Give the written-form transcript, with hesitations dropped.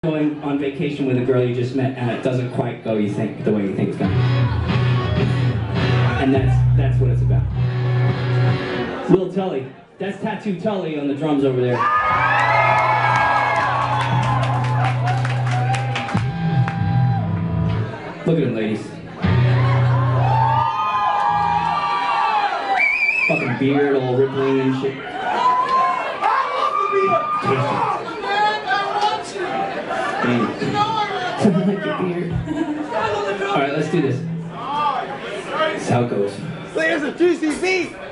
Going on vacation with a girl you just met and it doesn't quite go the way you think it's going. And that's what it's about. Lil Tully. That's Tattoo Tully on the drums over there. Look at him, ladies. Fucking beard all rippling and shit. Alright, let's do this. That's how it goes. There's a juicy beat!